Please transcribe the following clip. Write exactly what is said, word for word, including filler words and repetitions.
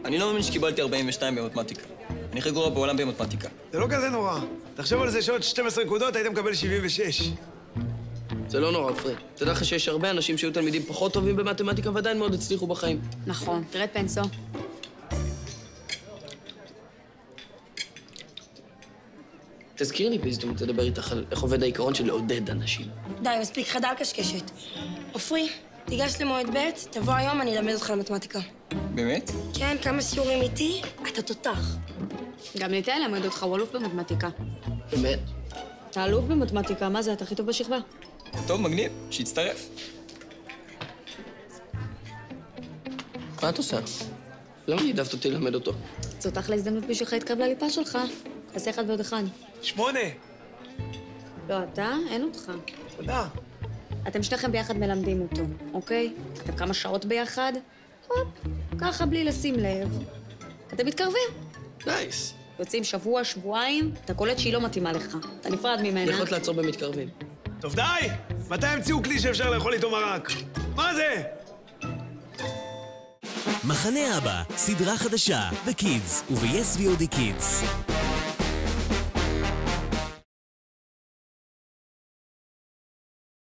אני לא מאמין שקיבלתי ארבעים ושתיים במתמטיקה. אני הכי גרוע בעולם במתמטיקה. זה לא כזה נורא. תחשוב על זה שעוד שתים עשרה נקודות, היית מקבל שבעים ושש. זה לא נורא, פרי. תדע לך שיש הרבה אנשים שהיו תלמידים פחות טובים במתמטיקה ועדיין מאוד הצליחו בחיים. נכון. תראה את פנסו. תזכיר לי בהזדמנות לדבר איתך על איך עובד העיקרון של לעודד אנשים. די, מספיק, חדל קשקשת. עופרי, תיגש למועד ב', תבוא היום, אני אלמד אותך למתמטיקה. באמת? כן, כמה שיעורים איתי, אתה תותח. גם ניתן למד אותך, הוא אלוף במתמטיקה. באמת? אתה אלוף במתמטיקה, מה זה? אתה הכי טוב בשכבה. טוב, מגניב, שיצטרף. מה את עושה? למה העדפת אותי ללמד אותו? זאת אחלה הזדמנות בשבילך להתקרב לליפה שלך. תעשה אחד ועוד אחד. שמונה. לא, אתה? אין אותך. תודה. אתם שניכם ביחד מלמדים אותו, אוקיי? אתם כמה שעות ביחד? הופ, ככה בלי לשים לב. אתם מתקרבים. נייס. יוצאים שבוע, שבועיים, אתה קולט שהיא לא מתאימה לך. אתה נפרד ממנה. יכולת לעצור במתקרבים. טוב, די! מתי המציאו כלי שאפשר לאכול איתו מרק? מה זה? מחנה אבא, סדרה חדשה, בקידס וב-יס וי או די קידס.